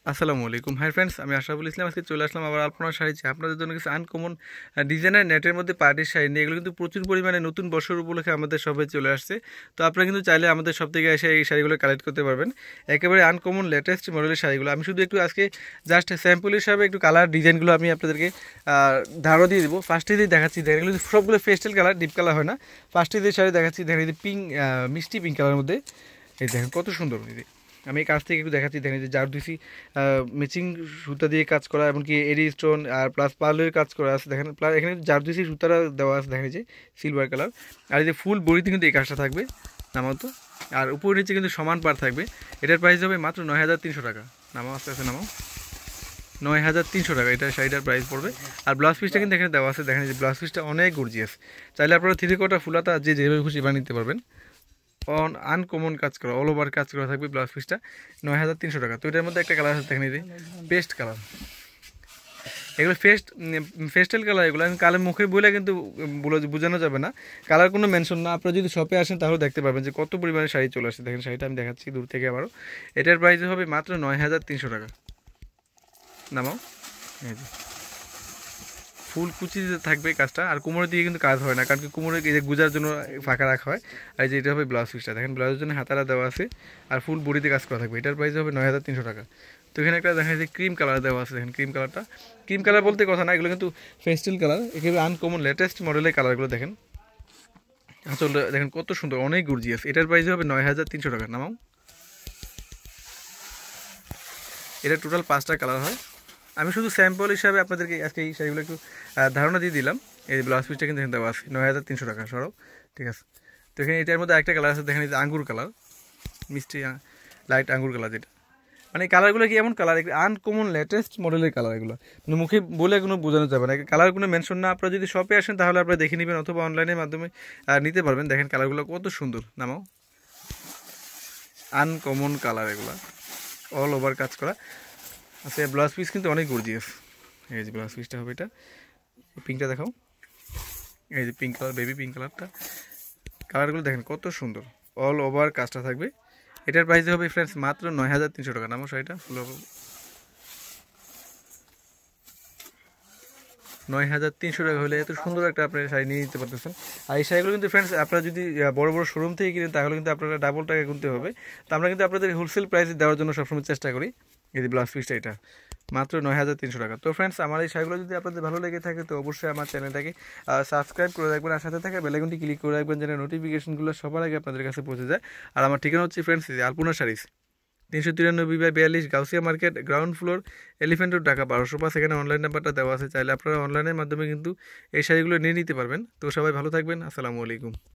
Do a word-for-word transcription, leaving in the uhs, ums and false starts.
আসসালামু আলাইকুম। Hi friends, আমি আশরাফুল ইসলাম। আজকে চলে আসলাম আবার আলপনা শাড়ি চেয়ে আপনাদের জন্য কিছু আনকমন ডিজাইনার নেটের মধ্যে পার্টির শাড়ি নিয়ে। এগুলো কিন্তু প্রচুর পরিমাণে নতুন বছর উপলক্ষে আমাদের সবাই চলে আসছে। তো আপনারা কিন্তু চাইলে আমাদের সব থেকে এসে এই শাড়িগুলো কালেক্ট করতে পারবেন। একেবারে আনকমন লেটেস্ট মডেলের শাড়িগুলো আমি শুধু একটু আজকে জাস্ট স্যাম্পল হিসাবে একটু কালার ডিজাইনগুলো আমি আপনাদেরকে ধারণা দিয়ে দেবো। ফার্স্টে দিয়ে দেখাচ্ছি, দেখেন এগুলো সবগুলো পেস্টেল কালার, ডিপ কালার হয় না। ফার্স্টে দিয়ে শাড়ি দেখাচ্ছি, দেখেন এই যে পিঙ্ক মিষ্টি পিঙ্ক কালারের মধ্যে। এই দেখেন কত সুন্দর। আমি এই কাছ থেকে একটু দেখাচ্ছি, দেখেন যে জারদুসি ম্যাচিং সুতা দিয়ে কাজ করা, এমনকি এডি স্টোন আর প্লাস পার্লের কাজ করা আছে। দেখেন প্লাস এখানে জারদুসি সুতারা দেওয়া আছে, দেখেন যে সিলভার কালার। আর এই যে ফুল বড়িতে কিন্তু এই কাজটা থাকবে নামাতো। আর উপর নিচে কিন্তু সমান পার থাকবে। এটার প্রাইস হবে মাত্র নয় হাজার তিনশো টাকা। নামাও আস্তে আস্তে নামাও। নয় হাজার তিনশো টাকা এটা শাড়িটার প্রাইস পড়বে। আর ব্লাউজ পিসটা কিন্তু এখানে দেওয়া আছে, দেখেন যে ব্লাউজ পিসটা অনেক গর্জিয়াস। চাইলে আপনারা থ্রি কোয়ার্টার ফুলাতা যে যেভাবে খুশি বানিয়ে নিতে পারবেন। অন আনকমন কাজ করা, অল ওভার কাজ করা থাকবে। ব্লাউজ পিসটা নয় হাজার তিনশো টাকা। তো এটার মধ্যে একটা কালার আছে, দেখেন এই যে পেস্ট কালার। এগুলো ফেস্ট ফেস্টেল কালার। এগুলো কালার মুখে বলে কিন্তু বোঝানো যাবে না, কালার কোনো মেনশন না। আপনারা যদি শপে আসেন তাহলে দেখতে পারবেন যে কত পরিমাণে শাড়ি চলে আসছে। দেখেন শাড়িটা আমি দেখাচ্ছি দূর থেকে আবারও। এটার প্রাইস হবে মাত্র নয় হাজার তিনশো টাকা। নামাও। এই যে ফুল কুচি দিতে থাকবে কাজটা। আর কোমরের দিকে কিন্তু কাজ হয় না, কারণ কি কোমরে এই যে গুজার জন্য ফাঁকা রাখা হয়। আর যে এটা হবে ব্লাউজ পিসটা, দেখেন ব্লাউজের জন্য হাতারা দেওয়া আছে আর ফুল বডিতে কাজ করা থাকবে। এটার প্রাইস হবে নয় হাজার তিনশো টাকা। তো এখানে একটা দেখা যায় ক্রিম কালার দেওয়া আছে, দেখেন ক্রিম কালারটা। ক্রিম কালার বলতে কথা না, এগুলো কিন্তু পেস্টেল কালার, একেবারে আনকমন লেটেস্ট মডেলের কালারগুলো। দেখেন আসলে দেখেন কত সুন্দর, অনেক গর্জিয়াস। এটার প্রাইস হবে নয় হাজার তিনশো টাকা। নামাও। এটা টোটাল পাঁচটা কালার হয়। আমি শুধু স্যাম্পল হিসাবে আপনাদেরকে আজকে এই শাড়িগুলো একটু ধারণা দিয়ে দিলাম। এই ব্লাউজ পিসটা কিন্তু এখানে দেওয়া আছে নয় হাজার তিনশো টাকা সরব, ঠিক আছে। তো এখানে এটার মধ্যে একটা কালার আছে, দেখেন এই যে আঙ্গুর কালার, মিষ্টি লাইট আঙ্গুর কালার। যেটা মানে কালারগুলো কি এমন কালার, আনকমন লেটেস্ট মডেলের কালার। এগুলো মানে মুখে বলে কোনো বোঝানো যাবে না, কালার কোনো মেনশন না। আপনারা যদি শপে আসেন তাহলে আপনারা দেখে নেবেন, অথবা অনলাইনের মাধ্যমে নিতে পারবেন। দেখেন কালারগুলো কত সুন্দর। নামাও। আনকমন কালার এগুলো, অল ওভার কাজ করা। আচ্ছা, ব্লাউজ পিস কিন্তু অনেক গর্জিয়াস। এই যে ব্লাউজ পিসটা হবে এটা, পিঙ্কটা দেখাও। এই যে পিঙ্ক কালার, বেবি পিঙ্ক কালারটা। কালারগুলো দেখেন কত সুন্দর, অল ওভার কাজটা থাকবে। এটার প্রাইস হবে ফ্রেন্ডস মাত্র নয় হাজার তিনশো টাকা। নামো শাড়িটা ফুল নয় হাজার তিনশো টাকা হলে এত সুন্দর একটা আপনার শাড়ি নিয়ে নিতে পারতেছেন। আর এই শাড়িগুলো কিন্তু ফ্রেন্ডস আপনারা যদি বড় বড় শোরুম থেকে কিনেন তাহলে কিন্তু আপনারা ডাবল টাকা কিনতে হবে। তো আমরা কিন্তু আপনাদের হোলসেল প্রাইসে দেওয়ার জন্য সবসময় চেষ্টা করি। এই যে ব্লাউজ পিসটা এটা মাত্র নয় হাজার তিনশো টাকা। তো ফ্রেন্ডস, আমার এই শাড়িগুলো যদি আপনাদের ভালো লেগে থাকে তো অবশ্যই আমার চ্যানেলটাকে সাবস্ক্রাইব করে রাখবেন, আর সাথে থাকা বেলাইকনটি ক্লিক করে রাখবেন যেন নোটিফিকেশনগুলো সবার আগে আপনাদের কাছে পৌঁছে যায়। আর আমার ঠিকানা হচ্ছে ফ্রেন্ডস আলপনা শাড়িস, তিনশো তিরানব্বই বাই বিয়াল্লিশ, Gausia market, ground floor, elephant road, Dhaka বারোশো পাঁচ। এখানে অনলাইন নাম্বারটা দেওয়া আছে, চাইলে আপনারা অনলাইনের মাধ্যমে কিন্তু এই শাড়িগুলো নিয়ে নিতে পারবেন। তো সবাই ভালো থাকবেন। আসসালামু আলাইকুম।